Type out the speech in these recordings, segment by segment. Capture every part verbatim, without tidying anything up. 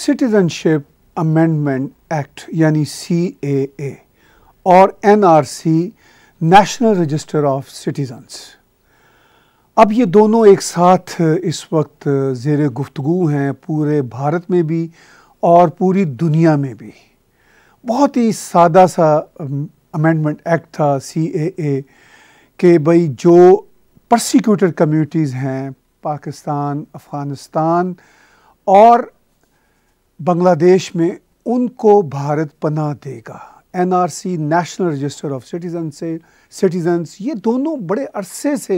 Citizenship amendment act यानी सी A A और N R C national register of citizens, अब ये दोनों एक साथ इस वक्त ज़ेरे गुफ्तगू हैं पूरे भारत में भी और पूरी दुनिया में भी। बहुत ही सादा सा अमेंडमेंट एक्ट था सी ए ए कि भाई जो परसिक्यूटेड कम्युनिटीज़ हैं पाकिस्तान, अफ़गानिस्तान और बांग्लादेश में, उनको भारत पनाह देगा। N R C national register of citizen से सिटीजन्स ये दोनों बड़े अरसे से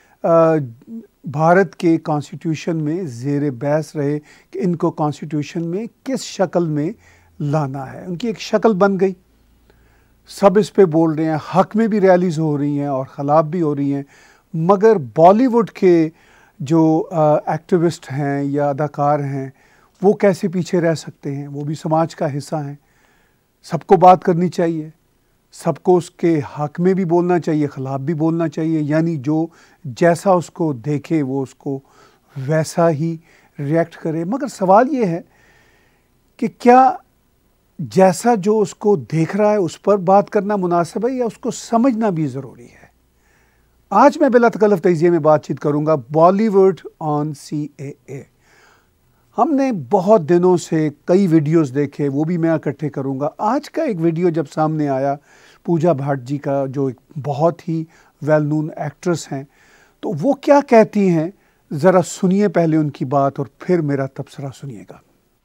भारत के कॉन्स्टिट्यूशन में ज़ेरे बहस रहे कि इनको कॉन्स्टिट्यूशन में किस शक्ल में लाना है। उनकी एक शक्ल बन गई, सब इस पे बोल रहे हैं, हक में भी रैलीज़ हो रही हैं और ख़िलाफ़ भी हो रही हैं, मगर बॉलीवुड के जो एक्टिविस्ट हैं या अदाकार हैं वो कैसे पीछे रह सकते हैं? वो भी समाज का हिस्सा हैं, सबको बात करनी चाहिए, सबको उसके हक में भी बोलना चाहिए, ख़िलाफ़ भी बोलना चाहिए, यानी जो जैसा उसको देखे वो उसको वैसा ही रिएक्ट करे। मगर सवाल ये है कि क्या जैसा जो उसको देख रहा है उस पर बात करना मुनासिब है या उसको समझना भी ज़रूरी है? आज मैं बिला तकल्लुफ़ तज़किये में बातचीत करूँगा बॉलीवुड ऑन सी ए ए। हमने बहुत दिनों से कई वीडियोस देखे, वो भी मैं इकट्ठे करूँगा। आज का एक वीडियो जब सामने आया पूजा भाट जी का, जो एक बहुत ही वेल नोन एक्ट्रेस हैं, तो वो क्या कहती हैं ज़रा सुनिए पहले उनकी बात और फिर मेरा तबसरा सुनिएगा।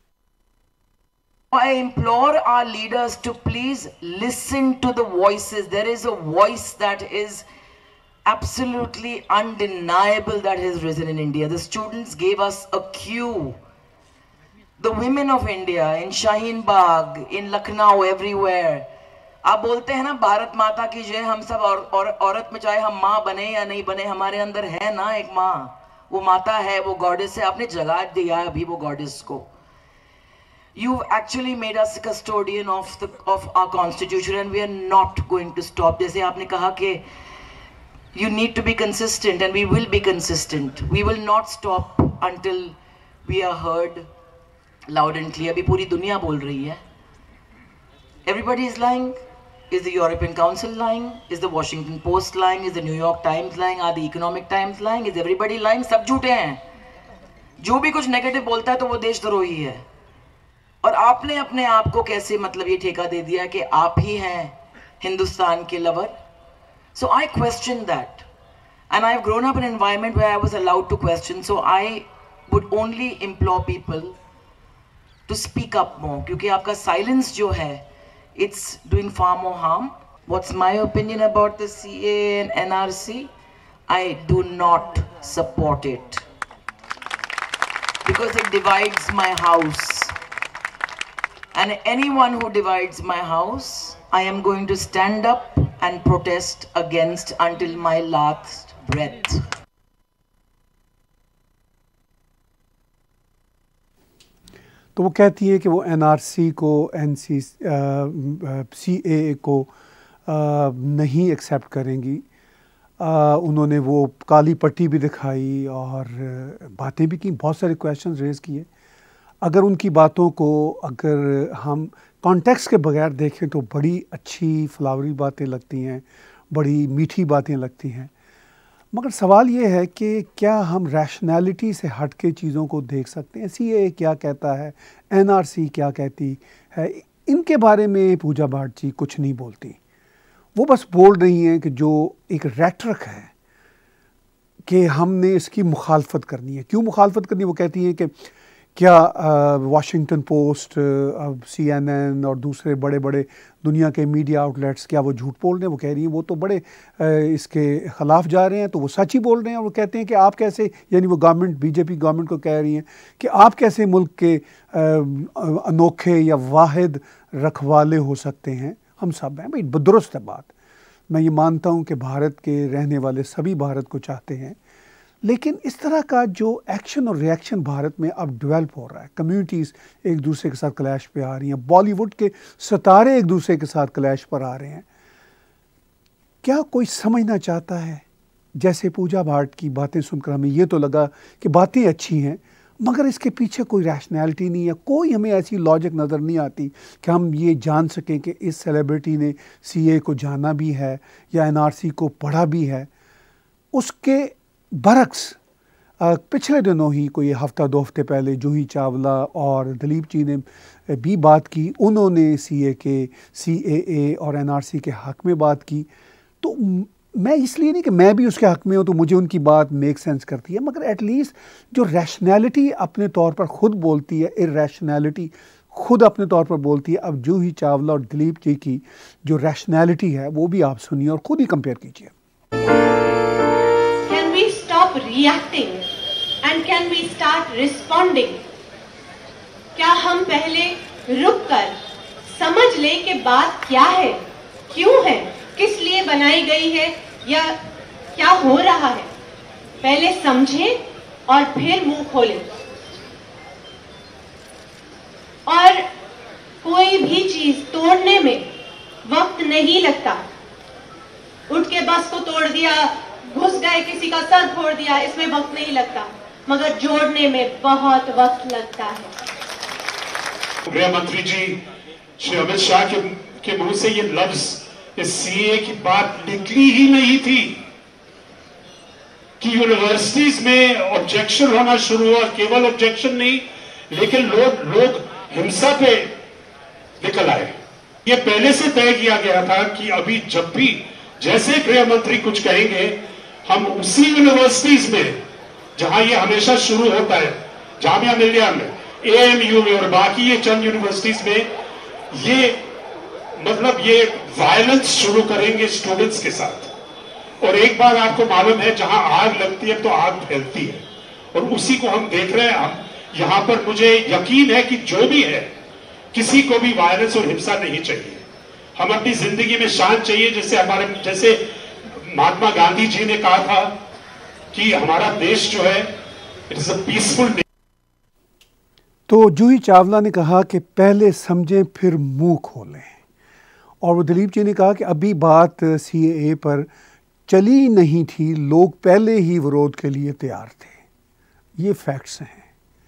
I implore our leaders to please listen to the voices. There is a voice that is absolutely undeniable that has risen in India. The students gave us a cue. The women of India in Shaheen Bagh, in Lucknow, everywhere. आप बोलते हैं ना भारत माता की जय, हम सब और, और औरत में चाहे हम माँ बने या नहीं बने, हमारे अंदर है ना एक माँ, वो माता है, वो गॉडेस है, आपने जगा दिया है अभी वो गॉडेस को। You've actually made us a custodian of the of our constitution and we are not going to stop. जैसे आपने कहा कि you need to be consistent and we will be consistent. We will not stop until we are heard loud and clear. अभी पूरी दुनिया बोल रही है. Everybody is lying. Is the European Council lying? Is the Washington Post lying? Is the New York Times lying? Are the Economic Times lying? Is everybody lying? सब झूठे हैं. जो भी कुछ नेगेटिव बोलता है तो वो देशद्रोही है. और आपने अपने आप को कैसे मतलब ये ठेका दे दिया कि आप ही हैं हिंदुस्तान के lover. So I questioned that, and I've grown up in an environment where I was allowed to question. So I would only implore people to speak up more, क्योंकि आपका silence जो है, it's doing far more harm. What's my opinion about the C A A and N R C? I do not support it because it divides my house. And anyone who divides my house, I am going to stand up and protest against until my last breath. तो वो कहती है कि वो N R सी को, N C C A ए को आ, नहीं accept करेंगी। आ, उन्होंने वो काली पट्टी भी दिखाई और बातें भी की, बहुत सारे क्वेश्चंस रेज़ किए। अगर उनकी बातों को अगर हम कॉन्टेक्स्ट के बगैर देखें तो बड़ी अच्छी फ्लावरी बातें लगती हैं, बड़ी मीठी बातें लगती हैं, मगर सवाल ये है कि क्या हम रैशनैलिटी से हट के चीज़ों को देख सकते हैं? सी ए क्या कहता है, एन आर सी क्या कहती है, इनके बारे में पूजा भाट जी कुछ नहीं बोलती। वो बस बोल रही हैं कि जो एक रेटरिक है कि हमने इसकी मुखालफत करनी है। क्यों मुखालफत करनी है? वो कहती हैं कि क्या Washington Post, C N N और दूसरे बड़े बड़े दुनिया के मीडिया आउटलेट्स क्या वो झूठ बोल रहे हैं? वो कह रही हैं वो तो बड़े आ, इसके ख़िलाफ़ जा रहे हैं, तो वो सच ही बोल रहे हैं। और वो कहते हैं कि आप कैसे, यानी वो गवर्नमेंट, बीजेपी गवर्नमेंट को कह रही हैं कि आप कैसे मुल्क के आ, अनोखे या वाहिद रखवाले हो सकते हैं, हम सब हैं। भाई दुरुस्त है बात, मैं ये मानता हूँ कि भारत के रहने वाले सभी भारत को चाहते हैं, लेकिन इस तरह का जो एक्शन और रिएक्शन भारत में अब डेवलप हो रहा है, कम्युनिटीज़ एक दूसरे के साथ क्लैश पे आ रही हैं, बॉलीवुड के सितारे एक दूसरे के साथ क्लैश पर आ रहे हैं, क्या कोई समझना चाहता है? जैसे पूजा भाट की बातें सुनकर हमें ये तो लगा कि बातें अच्छी हैं, मगर इसके पीछे कोई रैशनैलिटी नहीं है, कोई हमें ऐसी लॉजिक नज़र नहीं आती कि हम ये जान सकें कि इस सेलिब्रिटी ने सीए को जाना भी है या एनआरसी को पढ़ा भी है। उसके बरक्स पिछले दिनों ही कोई हफ्ता दो हफ्ते पहले जूही चावला और दिलीप जी ने भी बात की, उन्होंने सीए के सीएए और एनआरसी के हक़ में बात की। तो मैं इसलिए नहीं कि मैं भी उसके हक़ में हूँ तो मुझे उनकी बात मेक सेंस करती है, मगर एटलीस्ट जो रैशनैलिटी अपने तौर पर ख़ुद बोलती है, इरैशनैलिटी खुद अपने तौर पर बोलती है। अब जूही चावला और दिलीप जी की जो रैशनैलिटी है वो भी आप सुनिए और ख़ुद ही कंपेयर कीजिए। Can we stop reacting and can we start responding? क्या हम पहले रुककर समझ लें कि बात क्या है, क्यों है, किस लिए बनाई गई है या क्या हो रहा है। पहले समझें और फिर मुंह खोलें। और कोई भी चीज तोड़ने में वक्त नहीं लगता। उठ के बस को तोड़ दिया, घुस गए, किसी का सर फोड़ दिया, इसमें वक्त नहीं लगता, मगर जोड़ने में बहुत वक्त लगता है। गृह मंत्री जी श्री अमित शाह के, के मुंह से ये लफ्ज, इस सीए की बात निकली ही नहीं थी कि यूनिवर्सिटीज में ऑब्जेक्शन होना शुरू हुआ। केवल ऑब्जेक्शन नहीं, लेकिन लोग लोग हिंसा पे निकल आए। ये पहले से तय किया गया था कि अभी जब भी जैसे गृह मंत्री कुछ कहेंगे, हम उसी यूनिवर्सिटीज में जहां ये हमेशा शुरू होता है, जामिया मिलिया में, एएमयू में और बाकी ये चंद यूनिवर्सिटीज में, ये मतलब ये वायलेंस शुरू करेंगे स्टूडेंट्स के साथ। और एक बार आपको मालूम है, जहां आग लगती है तो आग फैलती है, और उसी को हम देख रहे हैं। हम यहां पर मुझे यकीन है कि जो भी है, किसी को भी वायलेंस और हिंसा नहीं चाहिए। हम अपनी जिंदगी में शांत चाहिए, जैसे हमारे जैसे महात्मा गांधी जी ने कहा था कि हमारा देश जो है इट इज अ पीसफुल। तो जूही चावला ने कहा कि पहले समझें फिर मुंह खोलें, और वो दिलीप जी ने कहा कि अभी बात सीएए पर चली नहीं थी, लोग पहले ही विरोध के लिए तैयार थे। ये फैक्ट्स हैं।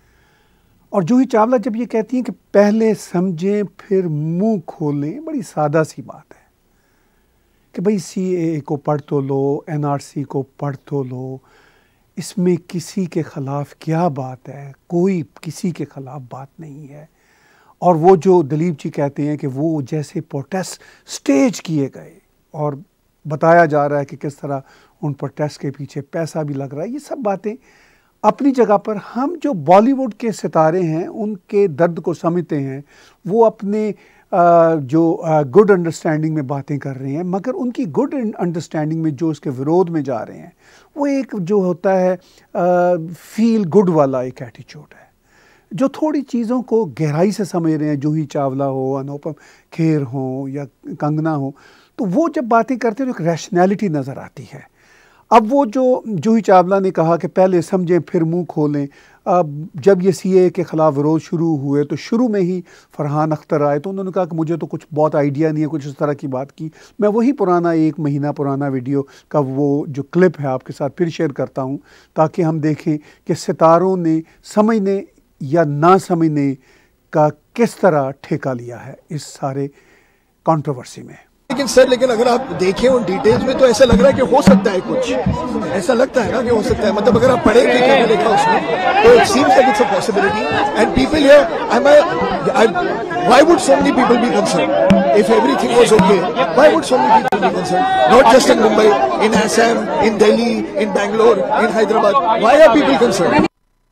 और जूही चावला जब ये कहती हैं कि पहले समझें फिर मुंह खोलें, बड़ी सादा सी बात है कि भाई सीएए को पढ़ तो लो, एनआरसी को पढ़ तो लो, इसमें किसी के ख़िलाफ़ क्या बात है, कोई किसी के ख़िलाफ़ बात नहीं है। और वो जो दिलीप जी कहते हैं कि वो जैसे प्रोटेस्ट स्टेज किए गए और बताया जा रहा है कि किस तरह उन प्रोटेस्ट के पीछे पैसा भी लग रहा है, ये सब बातें अपनी जगह पर। हम जो बॉलीवुड के सितारे हैं उनके दर्द को समझते हैं, वो अपने आ, जो गुड अंडरस्टैंडिंग में बातें कर रहे हैं, मगर उनकी गुड अंडरस्टैंडिंग में जो उसके विरोध में जा रहे हैं वो एक जो होता है फील गुड वाला एक एटीट्यूड है, जो थोड़ी चीज़ों को गहराई से समझ रहे हैं। जूही चावला हो, अनुपम खेर हो या कंगना हो, तो वो जब बातें करते हैं तो एक रैशनैलिटी नज़र आती है। अब वो जो जूही चावला ने कहा कि पहले समझें फिर मुंह खोलें, अब जब ये सीए के ख़िलाफ़ विरोध शुरू हुए तो शुरू में ही फरहान अख्तर आए तो उन्होंने कहा कि मुझे तो कुछ बहुत आइडिया नहीं है, कुछ इस तरह की बात की। मैं वही पुराना एक महीना पुराना वीडियो का वो जो क्लिप है आपके साथ फिर शेयर करता हूँ, ताकि हम देखें कि सितारों ने समझने या ना समझने का किस तरह ठेका लिया है इस सारे कंट्रोवर्सी में। लेकिन सर, लेकिन अगर आप देखें उन डिटेल्स में तो ऐसा लग रहा है कि हो सकता है, कुछ ऐसा लगता है ना कि हो सकता है। मतलब अगर आप पढ़े लिखे देखा उसमें तो it seems like it's a possibility and people here I why would so many people be concerned if everything was okay? Why would so many people be concerned? Not just in Mumbai, in Assam, in Delhi, in Bangalore, in Hyderabad. Why are people concerned?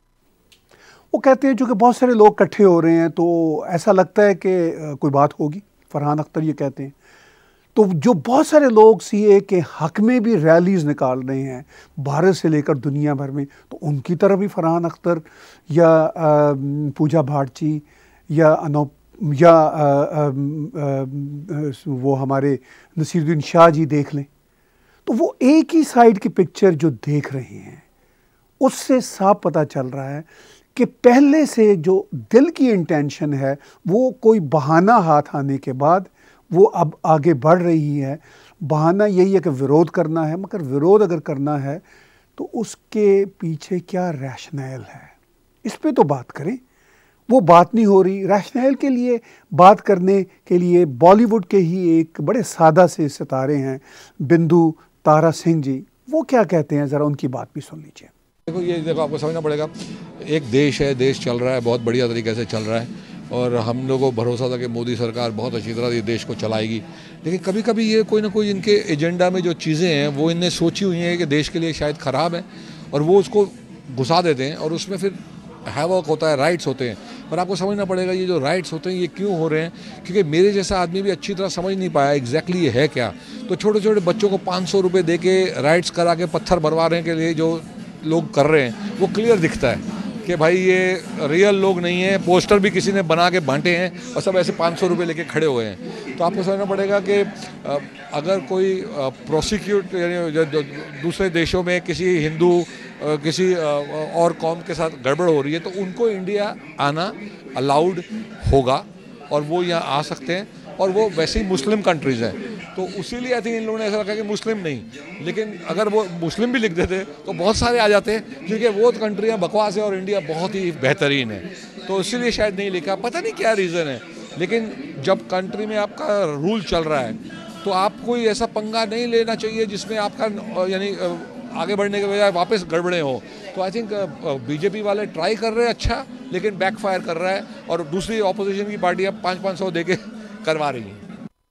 वो कहते हैं चूँकि बहुत सारे लोग इकट्ठे हो रहे हैं तो ऐसा लगता है कि कोई बात होगी। फरहान अख्तर ये कहते हैं। तो जो बहुत सारे लोग सीए के हक़ में भी रैलीज़ निकाल रहे हैं भारत से लेकर दुनिया भर में, तो उनकी तरफ भी फरहान अख्तर या आ, पूजा भाटची या अनोप या आ, आ, आ, वो हमारे नसीरुद्दीन शाह जी देख लें, तो वो एक ही साइड की पिक्चर जो देख रहे हैं उससे साफ पता चल रहा है कि पहले से जो दिल की इंटेंशन है वो कोई बहाना हाथ आने के बाद वो अब आगे बढ़ रही है। बहाना यही है कि विरोध करना है, मगर विरोध अगर करना है तो उसके पीछे क्या रैशनल है, इस पे तो बात करें। वो बात नहीं हो रही। रैशनल के लिए बात करने के लिए बॉलीवुड के ही एक बड़े सादा से सितारे हैं बिंदु तारा सिंह जी, वो क्या कहते हैं, ज़रा उनकी बात भी सुन लीजिए। देखो ये देखो आपको समझना पड़ेगा, एक देश है, देश चल रहा है, बहुत बढ़िया तरीके से चल रहा है और हम लोगों को भरोसा था कि मोदी सरकार बहुत अच्छी तरह ये देश को चलाएगी। लेकिन कभी कभी ये कोई ना कोई इनके एजेंडा में जो चीज़ें हैं वो इनने सोची हुई हैं कि देश के लिए शायद ख़राब है और वो उसको घुसा देते हैं और उसमें फिर हैवॉक होता है, राइट्स होते हैं। पर आपको समझना पड़ेगा ये जो राइट्स होते हैं ये क्यों हो रहे हैं, क्योंकि मेरे जैसा आदमी भी अच्छी तरह समझ नहीं पाया एग्जैक्टली ये है क्या। तो छोटे छोटे बच्चों को पाँच सौ रुपये दे के राइट्स करा के पत्थर भरवाने के लिए जो लोग कर रहे हैं वो क्लियर दिखता है कि भाई ये रियल लोग नहीं हैं, पोस्टर भी किसी ने बना के बांटे हैं और सब ऐसे पाँच सौ रुपये लेके खड़े हुए हैं। तो आपको समझना पड़ेगा कि अगर कोई प्रोसिक्यूट यानी दूसरे देशों में किसी हिंदू किसी और कौम के साथ गड़बड़ हो रही है तो उनको इंडिया आना अलाउड होगा और वो यहाँ आ सकते हैं और वो वैसे ही मुस्लिम कंट्रीज़ हैं। तो उसीलिए आई थिंक इन लोगों ने ऐसा रखा कि मुस्लिम नहीं, लेकिन अगर वो मुस्लिम भी लिख देते तो बहुत सारे आ जाते हैं क्योंकि वो कंट्रियाँ बकवास है और इंडिया बहुत ही बेहतरीन है। तो इसीलिए शायद नहीं लिखा, पता नहीं क्या रीज़न है। लेकिन जब कंट्री में आपका रूल चल रहा है तो आपको कोई ऐसा पंगा नहीं लेना चाहिए जिसमें आपका यानी आगे बढ़ने के बजाय वापस गड़बड़े हो। तो आई थिंक बीजेपी वाले ट्राई कर रहे हैं अच्छा, लेकिन बैकफायर कर रहा है और दूसरी ऑपोजिशन की पार्टियाँ पाँच पाँच सौ दे के करवा रही हैं।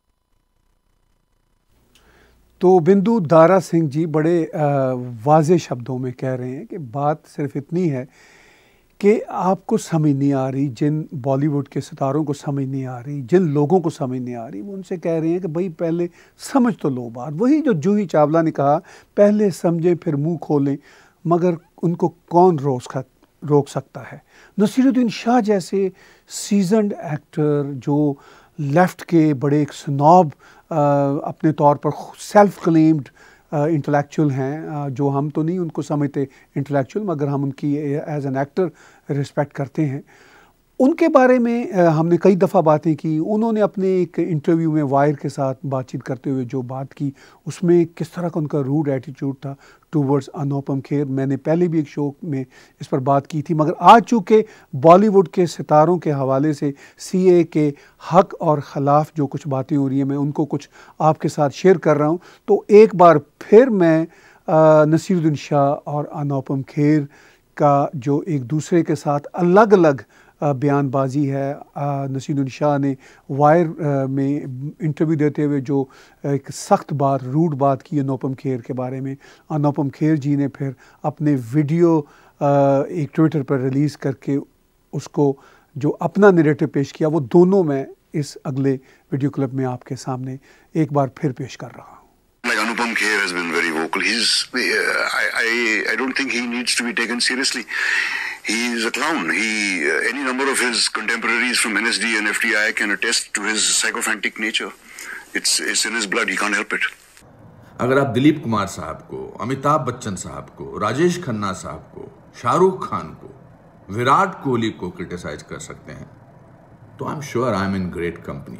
तो बिंदु दारा सिंह जी बड़े वाज़े शब्दों में कह रहे हैं कि बात सिर्फ इतनी है कि आपको समझ नहीं आ रही, जिन बॉलीवुड के सितारों को समझ नहीं आ रही, जिन लोगों को समझ नहीं आ रही, वो उनसे कह रहे हैं कि भाई पहले समझ तो लो बात। वही जो जूही चावला ने कहा, पहले समझें फिर मुंह खोलें, मगर उनको कौन रोक रोक सकता है। नसीरुद्दीन शाह जैसे सीजन्ड एक्टर जो लेफ़्ट के बड़े एक स्नॉब अपने तौर पर सेल्फ क्लेम्ड इंटेलेक्चुअल हैं, जो हम तो नहीं उनको समझते इंटेलेक्चुअल मगर हम उनकी एज एन एक्टर रिस्पेक्ट करते हैं, उनके बारे में हमने कई दफ़ा बातें की। उन्होंने अपने एक इंटरव्यू में वायर के साथ बातचीत करते हुए जो बात की उसमें किस तरह का उनका रूड एटीट्यूड था टूवर्ड्स अनुपम खेर। मैंने पहले भी एक शो में इस पर बात की थी, मगर आज चूँकि बॉलीवुड के सितारों के हवाले से सीए के हक और ख़िलाफ़ जो कुछ बातें हो रही हैं मैं उनको कुछ आपके साथ शेयर कर रहा हूँ। तो एक बार फिर मैं नसीरुद्दीन शाह और अनुपम खेर का जो एक दूसरे के साथ अलग अलग बयानबाजी है, नसीरुद्दीन शाह ने वायर में इंटरव्यू देते हुए जो एक सख्त बात, रूड बात की अनुपम खेर के बारे में, अनुपम खेर जी ने फिर अपने वीडियो एक ट्विटर पर रिलीज़ करके उसको जो अपना नैरेटिव पेश किया, वो दोनों मैं इस अगले वीडियो क्लिप में आपके सामने एक बार फिर पेश कर रहा हूँ। Like Anupam Kher has been very vocal. He's, uh, I, I, I don't think he needs to be taken seriously. He is a clown. He, uh, any number of his contemporaries from N S D and F D I can attest to his sycophantic nature. It's, it's in his blood. He can't help it. अगर आप दिलीप कुमार साहब को, अमिताभ बच्चन साहब को, राजेश खन्ना साहब को, शाहरुख खान को, विराट कोहली को क्रिटिसाइज कर सकते हैं तो I am sure I am in great company.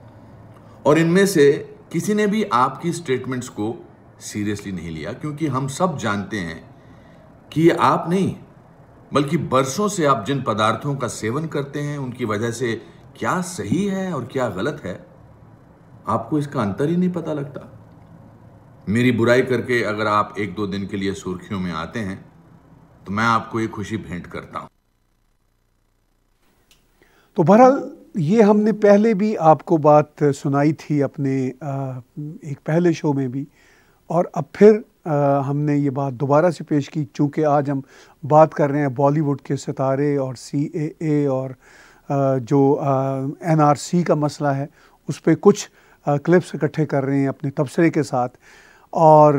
और इनमें से किसी ने भी आपकी स्टेटमेंट्स को सीरियसली नहीं लिया, क्योंकि हम सब जानते हैं कि ये आप नहीं बल्कि बरसों से आप जिन पदार्थों का सेवन करते हैं उनकी वजह से क्या सही है और क्या गलत है आपको इसका अंतर ही नहीं पता लगता। मेरी बुराई करके अगर आप एक दो दिन के लिए सुर्खियों में आते हैं तो मैं आपको ये खुशी भेंट करता हूं। तो बहरहाल ये हमने पहले भी आपको बात सुनाई थी अपने एक पहले शो में भी, और अब फिर हमने ये बात दोबारा से पेश की, चूँकि आज हम बात कर रहे हैं बॉलीवुड के सितारे और सी ए ए और जो एन आर सी का मसला है उस पर कुछ क्लिप्स इकट्ठे कर रहे हैं अपने तबसरे के साथ। और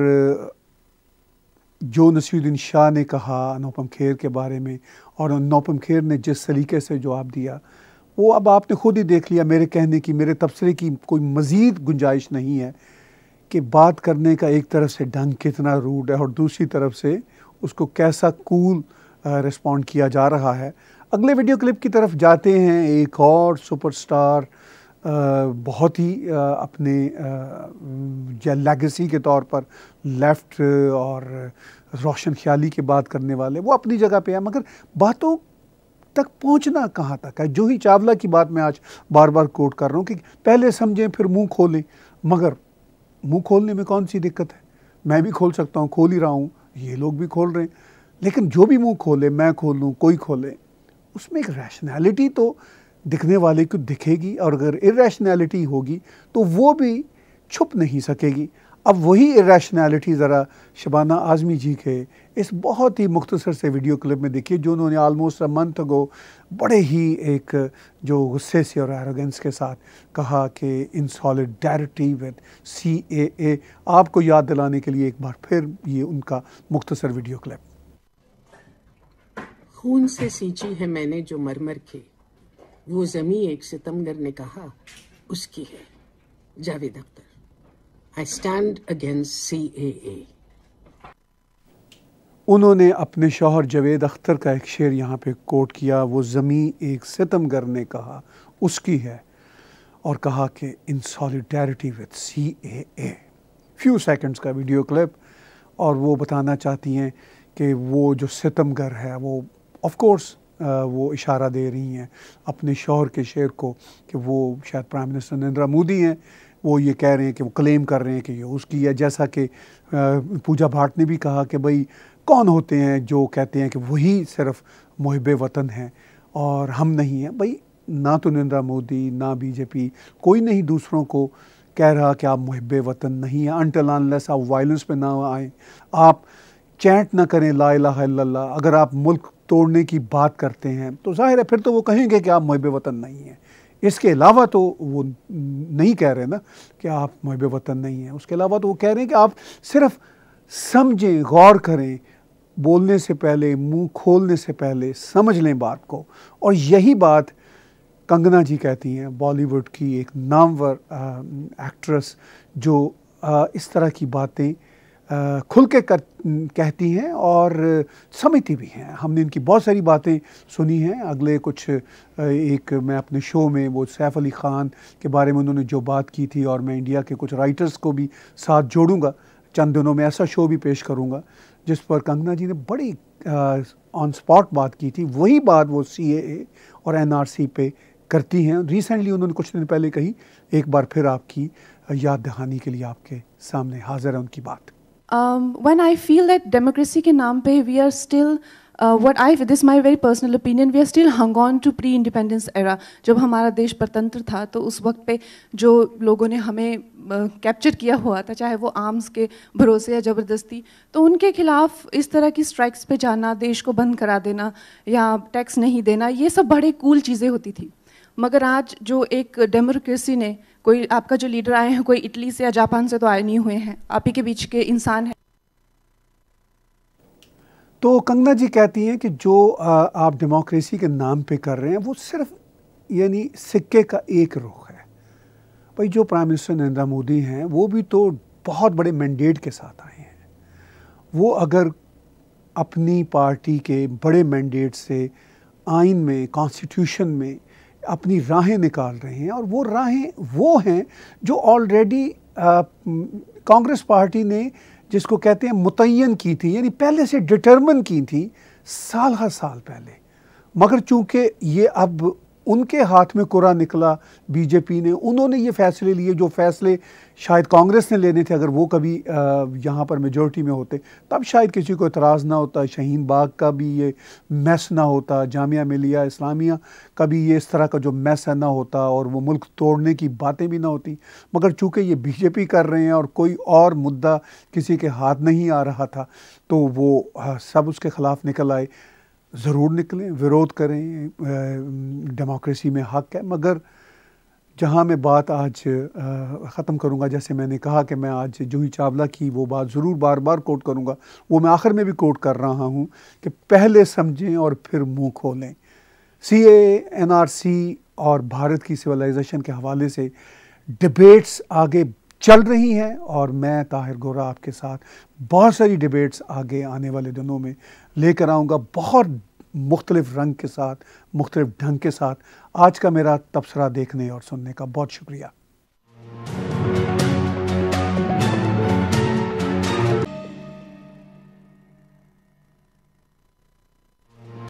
जो नसीरुद्दीन शाह ने कहा अनुपम खेर के बारे में और अनुपम खेर ने जिस सलीके से जवाब दिया वो अब आपने खुद ही देख लिया। मेरे कहने की, मेरे तबसरे की कोई मज़ीद गुंजाइश नहीं है कि बात करने का एक तरफ से ढंग कितना रूड है और दूसरी तरफ से उसको कैसा कूल रिस्पॉन्ड किया जा रहा है। अगले वीडियो क्लिप की तरफ जाते हैं। एक और सुपरस्टार बहुत ही अपने लेगेसी के तौर पर लेफ़्ट और रोशन ख्याली की बात करने वाले, वो अपनी जगह पे है, मगर बातों तक पहुंचना कहाँ तक है। जूही चावला की बात मैं आज बार बार कोट कर रहा हूँ कि पहले समझें फिर मुंह खोलें, मगर मुंह खोलने में कौन सी दिक्कत है? मैं भी खोल सकता हूँ, खोल ही रहा हूँ, ये लोग भी खोल रहे हैं, लेकिन जो भी मुंह खोले, मैं खोलूँ, कोई खोले, उसमें एक रैशनैलिटी तो दिखने वाले को दिखेगी, और अगर इरैशनैलिटी होगी तो वो भी छुप नहीं सकेगी। अब वही इरैशनैलिटी ज़रा शबाना आज़मी जी के इस बहुत ही मुख्तसर से वीडियो क्लिप में देखिए, जो उन्होंने आलमोस्ट अ मंथ अगो बड़े ही एक जो गुस्से से और एरोगेंस के साथ कहा कि in solidarity with C A ए। आपको याद दिलाने के लिए एक बार फिर ये उनका मुख्तसर वीडियो क्लिप। खून से सींची है मैंने जो मरमर के, वो ज़मीं एक सितमगर ने कहा उसकी है। Javed Akhtar. I stand against C A A. उन्होंने अपने शौहर जावेद अख्तर का एक शेर यहाँ पे कोट किया, वो ज़मीं एक सितमगर ने कहा उसकी है, और कहा कि in solidarity with C A A. Few seconds का वीडियो क्लिप, और वो बताना चाहती हैं कि वो जो सितमगर है वो ऑफ कोर्स वो इशारा दे रही हैं अपने शौहर के शेर को कि वो शायद प्राइम मिनिस्टर नरेंद्र मोदी हैं। वो ये कह रहे हैं कि वो क्लेम कर रहे हैं कि ये उसकी है, जैसा कि पूजा भाट ने भी कहा कि भाई कौन होते हैं जो कहते हैं कि वही सिर्फ मुहिब्बे वतन हैं और हम नहीं हैं। भाई ना तो नरेंद्र मोदी ना बीजेपी कोई नहीं दूसरों को कह रहा कि आप मुहिब्बे वतन नहीं हैं, अनटिल अनलेस आप वायलेंस पे ना आए, आप चैंट ना करें ला इलाहा इल्लल्लाह। अगर आप मुल्क तोड़ने की बात करते हैं तो जाहिर है फिर तो वो कहेंगे कि आप मुहिब्बे वतन नहीं हैं। इसके अलावा तो वो नहीं कह रहे ना कि आप मुहिब्बे वतन नहीं हैं, उसके अलावा तो वो कह रहे हैं कि आप सिर्फ समझें, गौर करें, बोलने से पहले, मुंह खोलने से पहले समझ लें बात को। और यही बात कंगना जी कहती हैं, बॉलीवुड की एक नामवर एक्ट्रेस जो आ, इस तरह की बातें आ, खुल के कर कहती हैं और समझती भी हैं। हमने इनकी बहुत सारी बातें सुनी हैं। अगले कुछ एक मैं अपने शो में वो सैफ अली ख़ान के बारे में उन्होंने जो बात की थी, और मैं इंडिया के कुछ राइटर्स को भी साथ जोड़ूंगा, चंद दिनों में ऐसा शो भी पेश करूंगा जिस पर कंगना जी ने बड़ी ऑन स्पॉट बात की थी। वही बात वो सी ए ए और एन आर सी पे करती हैं। रिसेंटली उन्होंने कुछ दिन पहले कही, एक बार फिर आपकी याद दहानी के लिए आपके सामने हाजिर है उनकी बात। Um, when I feel that democracy के नाम पे we are still uh, what I this is my very personal opinion, we are still hung on to pre-independence era। जब हमारा देश परतंत्र था तो उस वक्त पे जो लोगों ने हमें कैप्चर uh, किया हुआ था, चाहे वो आर्म्स के भरोसे या ज़बरदस्ती, तो उनके खिलाफ इस तरह की स्ट्राइक्स पे जाना, देश को बंद करा देना या टैक्स नहीं देना, ये सब बड़े कूल चीज़ें होती थी। मगर आज जो एक डेमोक्रेसी ने, कोई आपका जो लीडर आए हैं कोई इटली से या जापान से तो आए नहीं हुए हैं, आप ही के बीच के इंसान हैं। तो कंगना जी कहती हैं कि जो आप डेमोक्रेसी के नाम पे कर रहे हैं वो सिर्फ यानी सिक्के का एक रुख है। भाई जो प्राइम मिनिस्टर नरेंद्र मोदी हैं वो भी तो बहुत बड़े मैंडेट के साथ आए हैं। वो अगर अपनी पार्टी के बड़े मैंडेट से आइन में, कॉन्स्टिट्यूशन में अपनी राहें निकाल रहे हैं, और वो राहें वो हैं जो ऑलरेडी कांग्रेस पार्टी ने जिसको कहते हैं मुतय्यन की थी, यानी पहले से डिटरमिन की थी साल हर साल पहले। मगर चूंकि ये अब उनके हाथ में कुरा निकला, बीजेपी ने, उन्होंने ये फैसले लिए जो फैसले शायद कांग्रेस ने लेने थे। अगर वो कभी यहाँ पर मेजॉरिटी में होते तब शायद किसी को इतराज़ ना होता, शाहीन बाग का भी ये मैस ना होता, जामिया मिलिया इस्लामिया का भी ये इस तरह का जो मैस है ना होता, और वो मुल्क तोड़ने की बातें भी ना होती। मगर चूँकि ये बीजेपी कर रहे हैं और कोई और मुद्दा किसी के हाथ नहीं आ रहा था, तो वो सब उसके ख़िलाफ़ निकल आए। ज़रूर निकलें, विरोध करें, डेमोक्रेसी में हक़ है। मगर जहाँ मैं बात आज ख़त्म करूँगा, जैसे मैंने कहा कि मैं आज जूही चावला की वो बात ज़रूर बार बार कोट करूँगा, वो मैं आखिर में भी कोट कर रहा हूँ कि पहले समझें और फिर मुँह खोलें। सी ए ए, एन आर सी और भारत की सिविलाइजेशन के हवाले से डिबेट्स आगे चल रही हैं, और मैं ताहिर गोरा आपके साथ बहुत सारी डिबेट्स आगे आने वाले दिनों में लेकर आऊँगा, बहुत मुख्तलिफ रंग के साथ, मुख्तलिफ ढंग के साथ। आज का मेरा तबसरा देखने और सुनने का बहुत शुक्रिया।